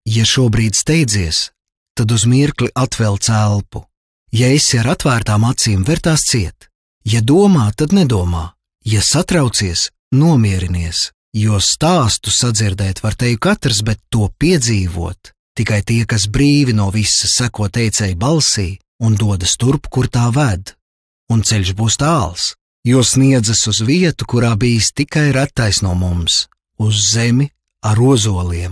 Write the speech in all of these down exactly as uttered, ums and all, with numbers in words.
Ja šobrīd steidzies, tad uz mirkli atvelc elpu. Ja esi ar atvērtām acīm, ver tās ciet. Ja domā, tad nedomā. Ja satraucies, nomierinies, jo stāstu sadzirdēt var teju katrs, bet to piedzīvot tikai tie, kas brīvi no visa seko teicēju balsī un dodas turp, kur tā ved. Un ceļš būs tāls, jo sniedzas uz vietu, kurā bijis tikai retais no mums, uz zemi ar ozoliem.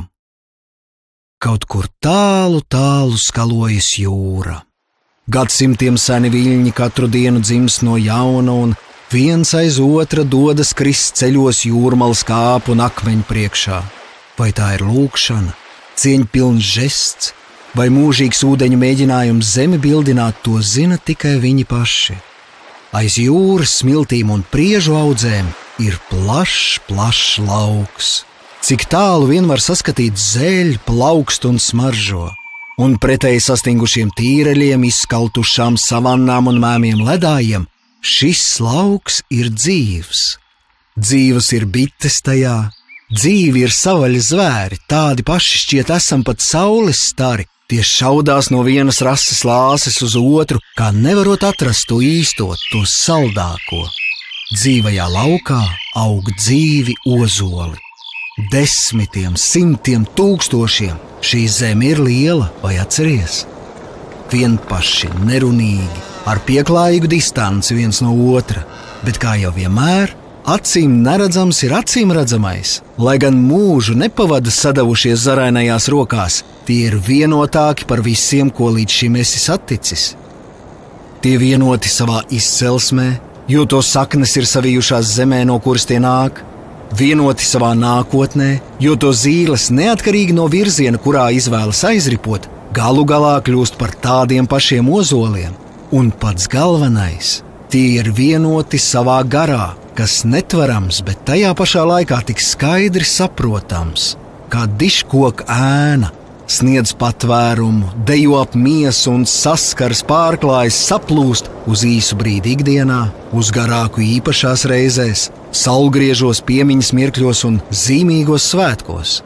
Kaut kur tālu, tālu skalojas jūra. Gadsimtiem seni viļņi katru dienu dzimst no jauna un viens aiz otra dodas krist ceļos jūrmalas kāpu un akmeņu priekšā. Vai tā ir lūkšana, cieņpilns žests, vai mūžīgs ūdeņu mēģinājums zemi bildināt, to zina tikai viņi paši. Aiz jūras smiltīm un priežu audzēm ir plašs, plašs lauks. Cik tālu vien var saskatīt zeļ, plaukst un smaržo, un pretēji sastingušiem tīreļiem, izskaltušām savannām un mēmiem ledājiem, šis lauks ir dzīvs. Dzīvas ir bites tajā, dzīvi ir savaļa zvēri, tādi paši šķiet esam pat saules stari, tie šaudās no vienas rases lāses uz otru, kā nevarot atrast to īsto, to saldāko. Dzīvajā laukā aug dzīvi ozoli. Desmitiem, simtiem, tūkstošiem šī zeme ir liela, vai atceries? Vienpaši, nerunīgi, ar pieklājīgu distanci viens no otra, bet kā jau vienmēr, acīm neredzams ir acīm redzamais. Lai gan mūžu nepavada sadavušies zarainajās rokās, tie ir vienotāki par visiem, ko līdz šim esi saticis. Tie vienoti savā izcelsmē, jo to saknes ir savijušās zemē, no kuras tie nāk. Vienoti savā nākotnē, jo to zīles neatkarīgi no virziena, kurā izvēlas aizripot, galu galā kļūst par tādiem pašiem ozoliem. Un pats galvenais, tie ir vienoti savā garā, kas netverams, bet tajā pašā laikā tik skaidri saprotams, kā diškoka ēna, sniedz patvērumu, dejo ap miesu un saskars, pārklājas, saplūst uz īsu brīdi ikdienā, uz garāku īpašās reizēs, saulgriežos, piemiņas mirkļos un zīmīgos svētkos.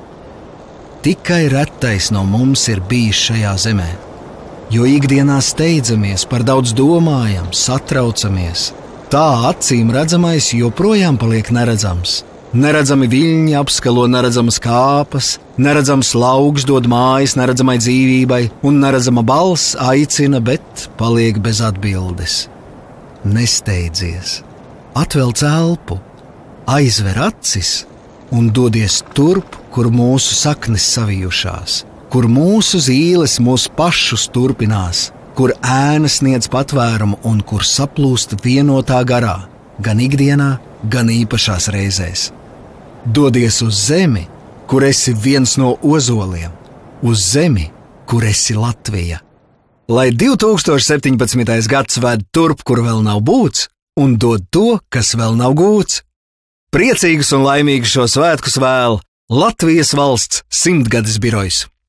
Tikai retais no mums ir bijis šajā zemē, jo ikdienā steidzamies, par daudz domājam, satraucamies. Tā acīm redzamais joprojām paliek neredzams. Neredzami viļņi apskalo neredzamas kāpas, neredzams lauks dod mājas neredzamai dzīvībai, un neredzama balss aicina, bet paliek bez atbildes. Nesteidzies, atvelc elpu, aizver acis un dodies turp, kur mūsu saknes savijušās, kur mūsu zīles mūs pašus turpinās, kur ēna sniedz patvērumu un kur saplūst vienotā garā, gan ikdienā, gan īpašās reizēs. Dodies uz zemi, kur esi viens no ozoliem, uz zemi, kur esi Latvija. Lai divi tūkstoši septiņpadsmitais gads ved turp, kur vēl nav būts, un dod to, kas vēl nav gūts. Priecīgus un laimīgus šo svētkus vēl Latvijas valsts simtgades birojs.